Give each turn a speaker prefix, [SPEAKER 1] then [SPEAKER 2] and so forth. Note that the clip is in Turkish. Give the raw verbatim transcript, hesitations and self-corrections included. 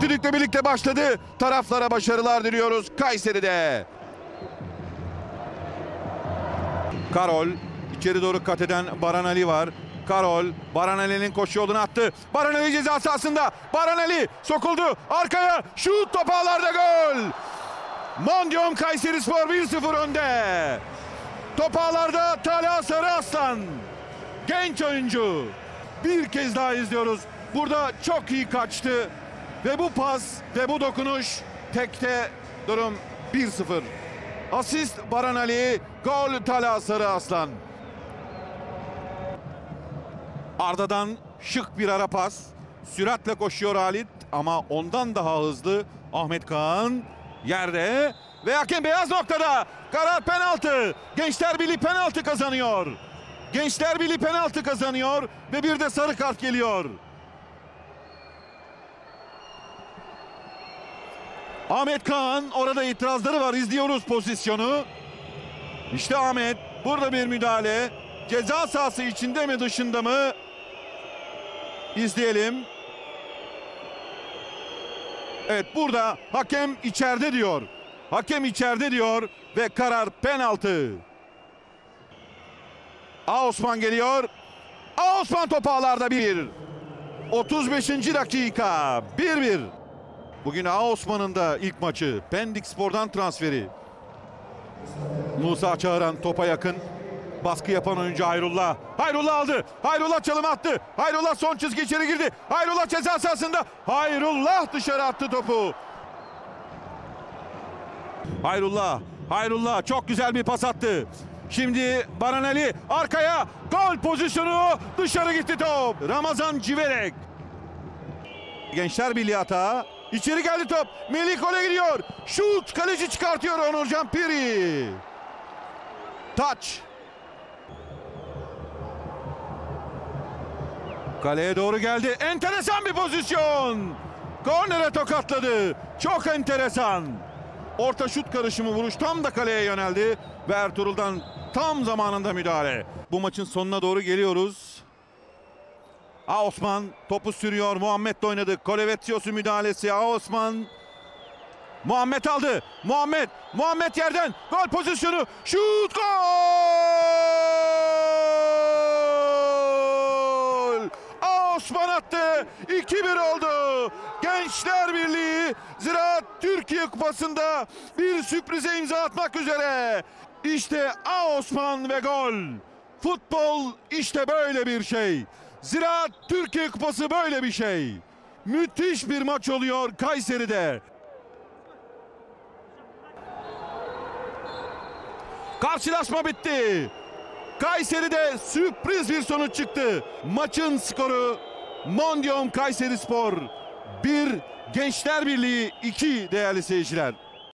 [SPEAKER 1] düdükle birlikte başladı. Taraflara başarılar diliyoruz Kayseri'de. Karol içeri doğru kat eden Baran Ali var. Karol Baran Ali'nin koşu yolunu attı. Baran Ali ceza sahasında. Baran Ali sokuldu arkaya. Şut, top ağlarda, gol. Mondium Kayserispor bir sıfır önde. Top ağlarda Talha Sarıaslan. Genç oyuncu. Bir kez daha izliyoruz. Burada çok iyi kaçtı. Ve bu pas ve bu dokunuş, tekte durum bir sıfır. Asist Baran Ali, gol Talha Sarıaslan. Arda'dan şık bir ara pas. Süratle koşuyor Halit ama ondan daha hızlı Ahmet Kaan yerde ve hakem beyaz noktada. Karar penaltı. Gençler Birliği penaltı kazanıyor. Gençler Birliği penaltı kazanıyor ve bir de sarı kart geliyor. Ahmet Kaan, orada itirazları var, izliyoruz pozisyonu. İşte Ahmet, burada bir müdahale. Ceza sahası içinde mi dışında mı? İzleyelim. Evet, burada hakem içeride diyor. Hakem içeride diyor ve karar penaltı. A Osman geliyor. A Osman topu ağlarda bir. otuz beşinci dakika bir bir. Bugün A Osman'ın da ilk maçı. Pendik Spor'dan transferi. Musa Çağıran topa yakın. Baskı yapan oyuncu Hayrullah. Hayrullah aldı. Hayrullah çalım attı. Hayrullah son çizgi içeri girdi. Hayrullah ceza sahasında. Hayrullah dışarı attı topu. Hayrullah. Hayrullah çok güzel bir pas attı. Şimdi Baran Ali arkaya. Gol pozisyonu. Dışarı gitti top. Ramazan Civelek. Gençler Birliği hata. İçeri geldi top. Melih gole gidiyor. Şut. Kaleci çıkartıyor Onurcan Piri. Taç. Kaleye doğru geldi. Enteresan bir pozisyon. Kornere tokatladı. Çok enteresan. Orta şut karışımı vuruş tam da kaleye yöneldi. Ve Ertuğrul'dan tam zamanında müdahale. Bu maçın sonuna doğru geliyoruz. A Osman topu sürüyor. Muhammed'le oynadı. Kolevetsios'u müdahalesi. A Osman. Muhammed aldı. Muhammed. Muhammed yerden. Gol pozisyonu. Şut, gol! A Osman attı. iki bir oldu. Gençler Birliği Ziraat Türkiye Kupası'nda bir sürprize imza atmak üzere. İşte A Osman ve gol. Futbol işte böyle bir şey. Ziraat Türkiye Kupası böyle bir şey. Müthiş bir maç oluyor Kayseri'de. Karşılaşma bitti. Kayseri'de sürpriz bir sonuç çıktı. Maçın skoru Mondium Kayserispor bir, Gençler Birliği iki değerli seyirciler.